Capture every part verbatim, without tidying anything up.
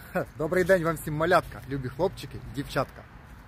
Добрий день вам всім, малятка, любі хлопчики і дівчатка.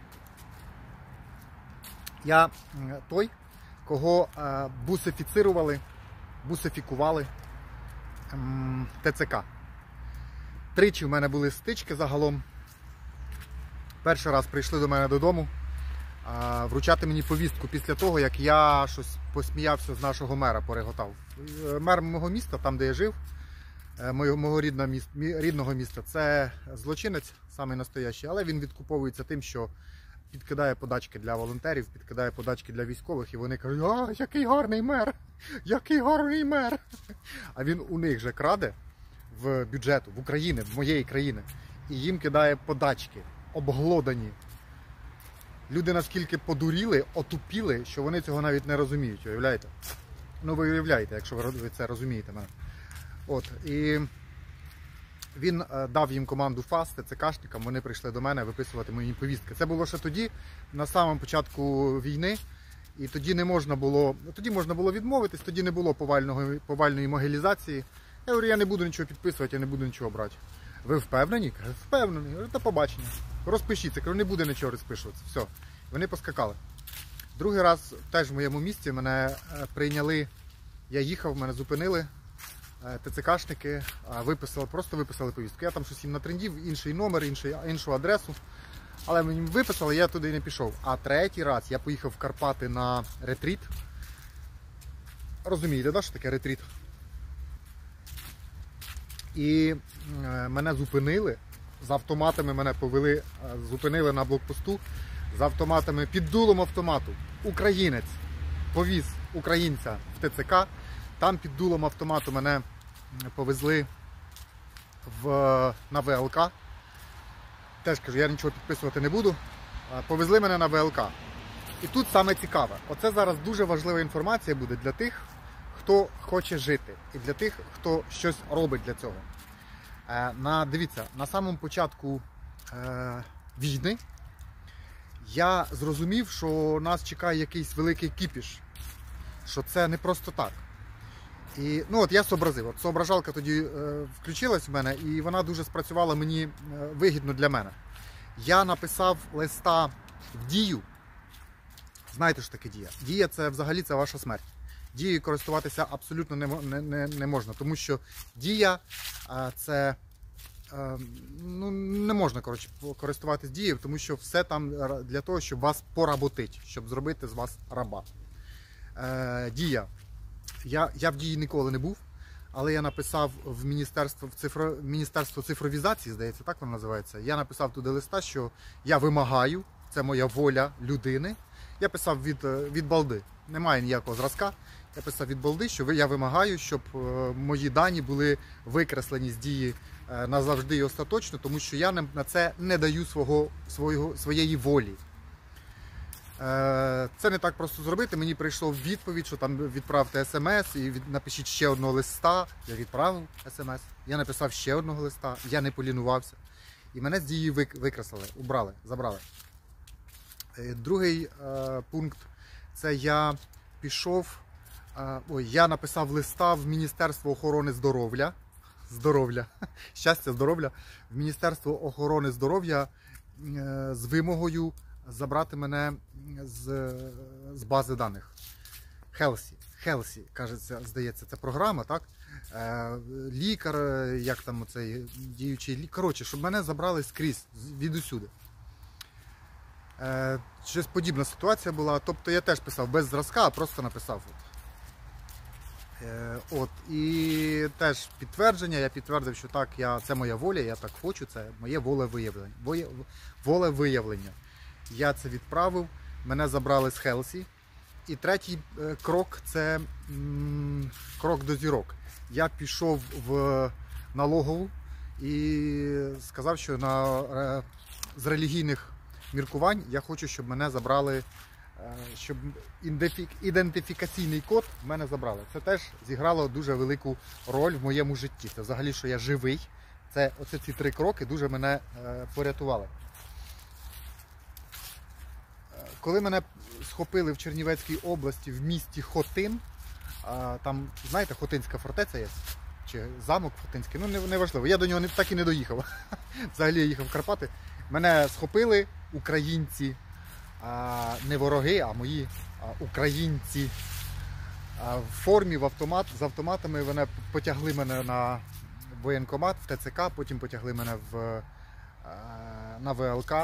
Я той, кого е, бусифіцирували, бусифікували ем, ТЦК. Тричі в мене були стички загалом. Перший раз прийшли до мене додому е, вручати мені повістку після того, як я щось посміявся з нашого мера, пореготав. Мер мого міста, там де я жив, Мого, мого рідного, міста, рідного міста, це злочинець, самий настоящий, але він відкуповується тим, що підкидає подачки для волонтерів, підкидає подачки для військових, і вони кажуть: а, який гарний мер, який гарний мер. А він у них же краде в бюджету, в Україні, в моєї країни, і їм кидає подачки, обглодані. Люди наскільки подуріли, отупіли, що вони цього навіть не розуміють, уявляєте? Ну ви уявляєте, якщо ви це розумієте мене. От, і він е, дав їм команду ФАС, ТЦКшникам, вони прийшли до мене виписувати мої повістки. Це було ще тоді, на самому початку війни, і тоді не можна було, тоді можна було відмовитись, тоді не було повального, повальної могилізації. Я говорю, я не буду нічого підписувати, я не буду нічого брати. Ви впевнені? Кажу, впевнений. Я говорю, до побачення. Розпишіться, кажу, не буде нічого розпишуватися. Все, вони поскакали. Другий раз теж в моєму місті мене прийняли, я їхав, мене зупинили. ТЦКшники виписали, просто виписали повістку. Я там щось їм натрендів, інший номер, інший, іншу адресу. Але мені виписали, я туди не пішов. А третій раз я поїхав в Карпати на ретріт. Розумієте, да, що таке ретріт? І мене зупинили, з автоматами мене повели, зупинили на блокпосту, з автоматами, під дулом автомату. Українець повіз українця в ТЦК. Там під дулом автомату мене повезли в, на ВЛК. Теж кажу, я нічого підписувати не буду. Повезли мене на ВЛК. І тут саме цікаве. Оце зараз дуже важлива інформація буде для тих, хто хоче жити. І для тих, хто щось робить для цього. На, дивіться, на самому початку е, війни я зрозумів, що нас чекає якийсь великий кіпіш. Що це не просто так. І, ну от я зобразив, от зображалка тоді е, включилась в мене, і вона дуже спрацювала мені е, вигідно для мене. Я написав листа в Дію. Знаєте, що таке Дія? Дія – це взагалі це ваша смерть. Дією користуватися абсолютно не, не, не, не можна, тому що Дія е, це, е, ну, не можна, коротше, користуватись Дією, тому що все там для того, щоб вас поработити, щоб зробити з вас раба. Е, Дія. Я, я в Дії ніколи не був, але я написав в Міністерство, в цифро, Міністерство цифровізації, здається, так воно називається. Я написав туди листа, що я вимагаю, це моя воля людини. Я писав від, від балди, немає ніякого зразка. Я писав від балди, що я вимагаю, щоб мої дані були викреслені з Дії назавжди і остаточно, тому що я на це не даю свого, свого, своєї волі. Це не так просто зробити. Мені прийшло відповідь, що там відправте смс і напишіть ще одного листа. Я відправив смс, я написав ще одного листа, я не полінувався. І мене з Дії викреслили, убрали, забрали. Другий е, пункт – це я пішов, е, ой, я написав листа в Міністерство охорони здоров'я, здоров'я, щастя, здоров'я, в Міністерство охорони здоров'я е, з вимогою забрати мене з, з бази даних. Хелсі. Хелсі, кажеться, здається, це програма, так? Е, лікар, як там оцей діючий лікар. Коротше, щоб мене забрали скрізь, від усюди. Е, щось подібна ситуація була. Тобто я теж писав без зразка, а просто написав. От. Е, от. І теж підтвердження, я підтвердив, що так, я, це моя воля, я так хочу, це моє волевиявлення. Волевиявлення. Я це відправив, мене забрали з Хелсі. І третій е, крок – це м, крок до зірок. Я пішов в налогову і сказав, що на, е, з релігійних міркувань я хочу, щоб мене забрали, е, щоб ідентифікаційний код в мене забрали. Це теж зіграло дуже велику роль в моєму житті. Це взагалі, що я живий. Це, оце ці три кроки дуже мене е, порятували. Коли мене схопили в Чернівецькій області в місті Хотин, там, знаєте, Хотинська фортеця є? чи замок Хотинський, ну не, не важливо. Я до нього не, так і не доїхав. Взагалі я їхав в Карпати. Мене схопили українці, а, не вороги, а мої а, українці. А, в формі, в автомат, з автоматами вони потягли мене на воєнкомат, в ТЦК, потім потягли мене в, а, на ВЛК.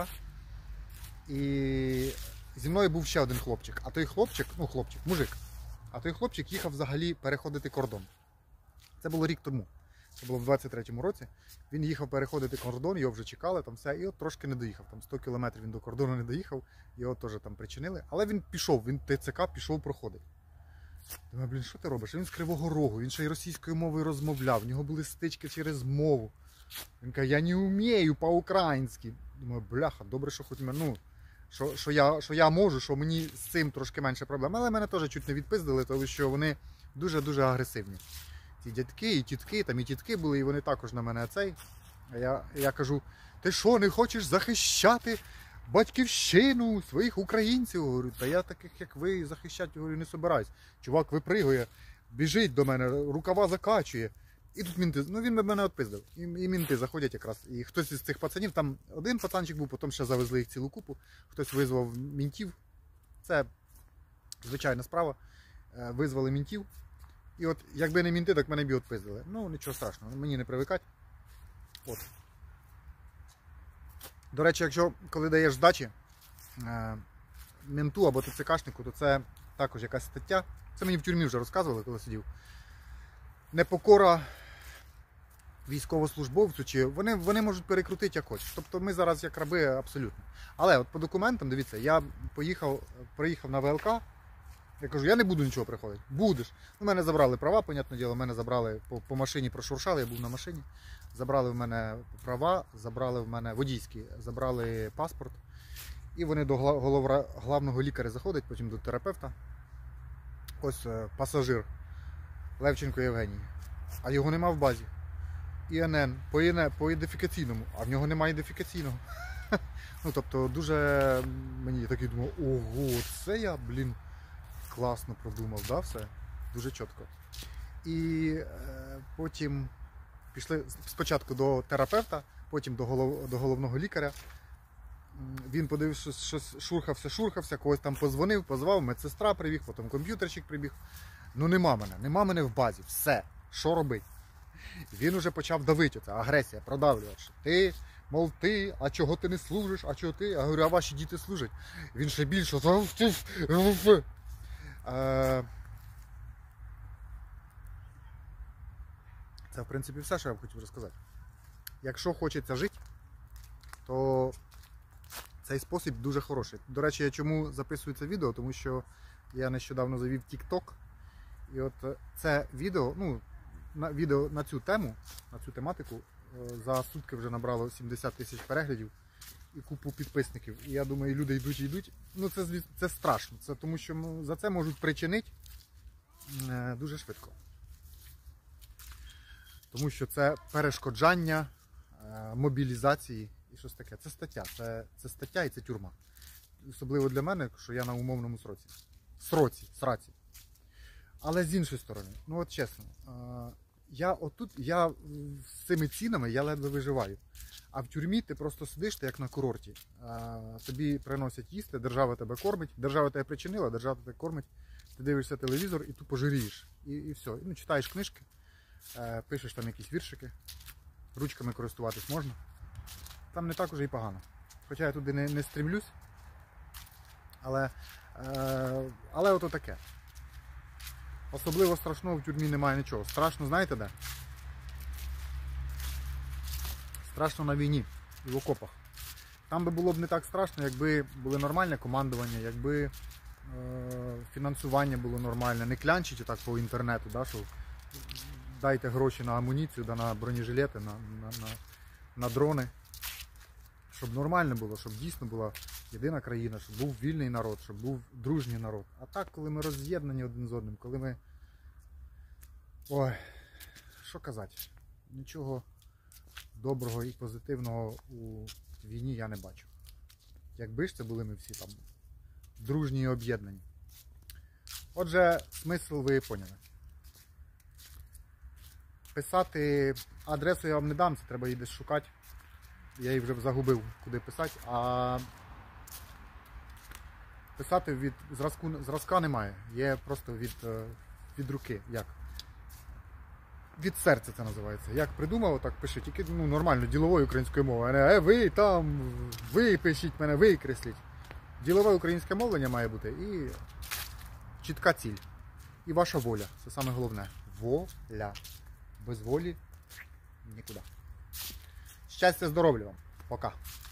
І зі мною був ще один хлопчик. А той хлопчик, ну хлопчик, мужик. А той хлопчик їхав взагалі переходити кордон. Це було рік тому. Це було в двадцять третьому році. Він їхав переходити кордон, його вже чекали, там все, і от трошки не доїхав. Там сто кілометрів він до кордону не доїхав, його теж там причинили. Але він пішов, він ТЦК пішов проходить. Думаю, блін, що ти робиш? Він з Кривого Рогу, він ще й російською мовою розмовляв, в нього були стички через мову. Він каже, я не вмію по-українськи. Думаю, бляха, добре, що хоч мене, ну, що, що, я, що я можу, що мені з цим трошки менше проблем. Але мене теж чуть не відпиздили, тому що вони дуже-дуже агресивні. Ті дядьки і тітки, там і тітки були, і вони також на мене цей. А я, я кажу, ти що, не хочеш захищати батьківщину своїх українців? Говорю, та я таких, як ви, захищати говорю, не собираюсь. Чувак випригує, біжить до мене, рукава закачує. І тут мінти, ну він мене відпиздив. І, і мінти заходять якраз. І хтось із цих пацанів, там один пацанчик був, потім ще завезли їх цілу купу. Хтось визвав мінтів. Це звичайна справа. Визвали мінтів. І от, якби не мінти, так мене б і відпиздили. Ну, нічого страшного, мені не привикати. От. До речі, якщо коли даєш здачі е, менту або ТЦКшнику, то це також якась стаття. Це мені в тюрмі вже розказували, коли сидів. Непокора військовослужбовцю, чи вони, вони можуть перекрутити як хочеш. Тобто ми зараз як раби абсолютно. Але от по документам, дивіться, я поїхав, приїхав на ВЛК, я кажу, я не буду нічого приходити. Будеш. У мене забрали права, понятне діло, мене забрали по, по машині, прошуршали, я був на машині. Забрали в мене права, забрали в мене водійські, забрали паспорт. І вони до голова, главного лікаря заходять, потім до терапевта. Ось пасажир Левченко Євгеній. А його нема в базі. ІНН по, ІН, по ідентифікаційному, а в нього немає ідентифікаційного. Ну, тобто, дуже мені такий думав, ого, це я, блін, класно продумав, да, все? Дуже чітко. І е, потім пішли спочатку до терапевта, потім до, голов, до головного лікаря. Він подивився, що шурхався, шурхався, когось там позвонив, позвав, медсестра прибіг, потім комп'ютерчик прибіг. Ну нема мене, нема мене в базі, все, що робити? Він уже почав давити, оця агресія, продавлювати. Ти, мов ти, а чого ти не служиш, а чого ти? Я говорю, а ваші діти служать. Він ще більше. Це, в принципі, все, що я б хотів розказати. Якщо хочеться жити, то цей спосіб дуже хороший. До речі, я чому записую це відео, тому що я нещодавно завів TikTok. І от це відео, ну, на відео на цю тему, на цю тематику, за сутки вже набрало сімдесят тисяч переглядів і купу підписників. І я думаю, люди йдуть і йдуть. Ну це, це страшно, це тому що за це можуть причинити дуже швидко. Тому що це перешкоджання мобілізації і щось таке. Це стаття, це, це стаття і це тюрма. Особливо для мене, що я на умовному сроці. Сроці, сраці. Але з іншої сторони, ну от чесно, я отут, я з цими цінами я ледве виживаю. А в тюрмі ти просто сидиш, ти як на курорті. Тобі приносять їсти, держава тебе кормить, держава тебе причинила, держава тебе кормить. Ти дивишся телевізор і тупо жирієш. І, і все. Ну, читаєш книжки, пишеш там якісь віршики, ручками користуватись можна. Там не так уже і погано. Хоча я туди не, не стрімлюсь. Але, але ото таке. Особливо страшного в тюрмі немає нічого. Страшно, знаєте де? Страшно на війні і в окопах. Там би було б не так страшно, якби було нормальне командування, якби е, фінансування було нормальне. Не клянчить так по інтернету, да, що дайте гроші на амуніцію, да, на бронежилети, на, на, на, на дрони. Щоб нормально було, щоб дійсно була єдина країна, щоб був вільний народ, щоб був дружній народ. А так, коли ми роз'єднані один з одним, коли ми... Ой, що казати, нічого доброго і позитивного у війні я не бачу. Якби ж це були ми всі там дружні і об'єднані. Отже, смисл ви поняли. Писати адресу я вам не дам, це треба її десь шукати. Я її вже загубив, куди писати. А писати від зразку, зразка немає. Є просто від, від руки. Як? Від серця це називається. Як придумав, так пиши. Тільки ну, нормально, діловою українською мовою. А не е, ви там, ви пишіть мене, ви кресліть. Ділове українське мовлення має бути і чітка ціль. І ваша воля. Це саме головне. Воля. Без волі нікуди. Щастя, здоров'я вам. Пока.